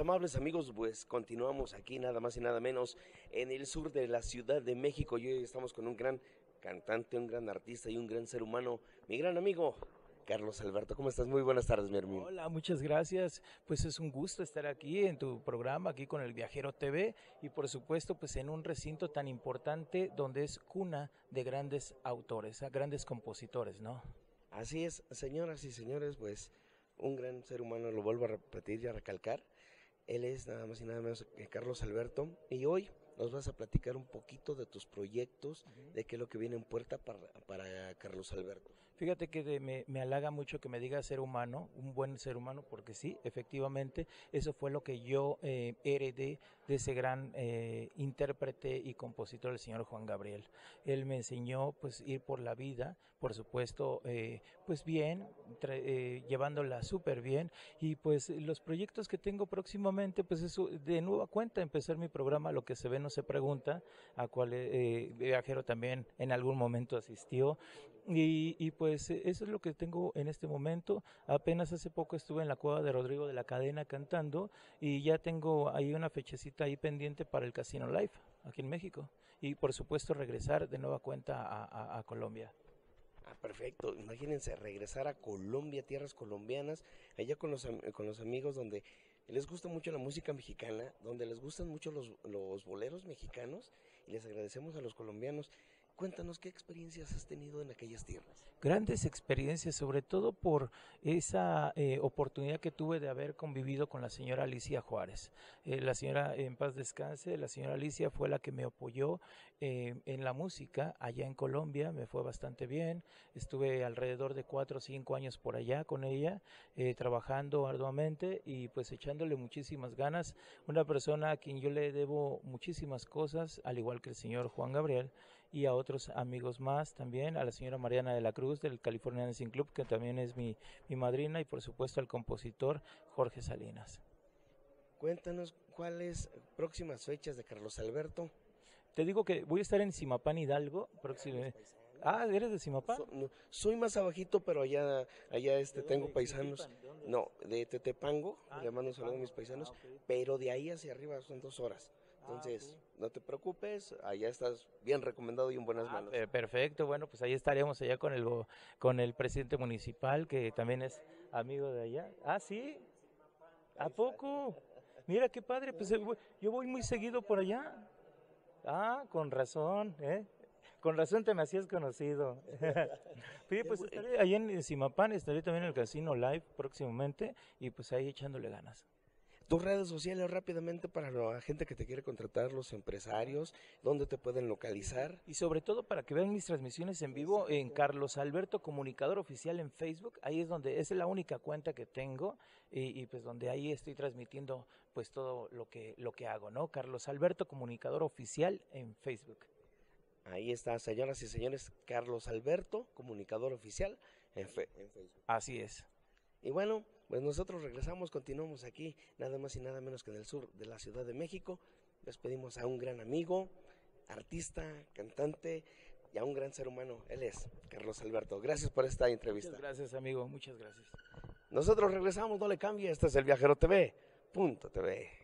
amables amigos, pues continuamos aquí nada más y nada menos en el sur de la Ciudad de México y hoy estamos con un gran cantante, un gran artista y un gran ser humano, mi gran amigo Carlos Alberto. ¿Cómo estás? Muy buenas tardes, mi hermano. Hola, muchas gracias. Pues es un gusto estar aquí en tu programa, aquí con el Viajero TV y por supuesto pues en un recinto tan importante donde es cuna de grandes autores, grandes compositores, ¿no? Así es, señoras y señores, pues un gran ser humano, lo vuelvo a repetir y a recalcar. Él es nada más y nada menos que Carlos Alberto y hoy nos vas a platicar un poquito de tus proyectos, de qué es lo que viene en puerta para Carlos Alberto. Fíjate que me halaga mucho que me diga ser humano, un buen ser humano, porque sí, efectivamente, eso fue lo que yo heredé de ese gran intérprete y compositor, el señor Juan Gabriel. Él me enseñó pues ir por la vida, por supuesto, pues bien, llevándola súper bien, y pues los proyectos que tengo próximamente, pues es de nueva cuenta empezar mi programa Lo que se ve no se pregunta, a cual Viajero también en algún momento asistió. Y pues eso es lo que tengo en este momento. Apenas hace poco estuve en la cueva de Rodrigo de la Cadena cantando y ya tengo ahí una fechecita ahí pendiente para el Casino Live aquí en México y por supuesto regresar de nueva cuenta a Colombia. Ah, perfecto. Imagínense regresar a Colombia, tierras colombianas, allá con los amigos donde les gusta mucho la música mexicana, donde les gustan mucho los boleros mexicanos y les agradecemos a los colombianos. Cuéntanos qué experiencias has tenido en aquellas tierras. Grandes experiencias, sobre todo por esa oportunidad que tuve de haber convivido con la señora Alicia Juárez. La señora, en paz descanse, la señora Alicia fue la que me apoyó en la música allá en Colombia, me fue bastante bien. Estuve alrededor de 4 o 5 años por allá con ella, trabajando arduamente y pues echándole muchísimas ganas. Una persona a quien yo le debo muchísimas cosas, al igual que el señor Juan Gabriel, y a otros amigos más también, a la señora Mariana de la Cruz del California Dancing Club, que también es mi madrina, y por supuesto al compositor Jorge Salinas. Cuéntanos cuáles próximas fechas de Carlos Alberto. Te digo que voy a estar en Zimapán, Hidalgo, próximamente. Ah, ¿eres de Zimapán? No, soy más abajito, pero allá tengo paisanos. No, de Tetepango, le mando un saludo a mis paisanos, pero de ahí hacia arriba son 2 horas. Entonces, no te preocupes, allá estás bien recomendado y en buenas manos. Perfecto, bueno, pues ahí estaremos allá con el presidente municipal, que también es amigo de allá. Ah, sí, ¿a poco? Mira qué padre, pues yo voy muy seguido por allá. Ah, con razón, ¿eh? Con razón te me hacías conocido. Sí, pues estaré allá en Zimapán, estaré también en el Casino Live próximamente y pues ahí echándole ganas. Tus redes sociales rápidamente para la gente que te quiere contratar, los empresarios, dónde te pueden localizar. Y sobre todo para que vean mis transmisiones en vivo en Carlos Alberto Comunicador Oficial en Facebook. Ahí es donde es la única cuenta que tengo y pues donde ahí estoy transmitiendo pues todo lo que hago, ¿no? Carlos Alberto Comunicador Oficial en Facebook. Ahí está, señoras y señores, Carlos Alberto, comunicador oficial en Facebook. Así es. Y bueno, pues nosotros regresamos, continuamos aquí, nada más y nada menos que en el sur de la Ciudad de México. Despedimos a un gran amigo, artista, cantante y a un gran ser humano. Él es Carlos Alberto. Gracias por esta entrevista. Muchas gracias, amigo, muchas gracias. Nosotros regresamos, no le cambie, este es el Viajero TV. .tv.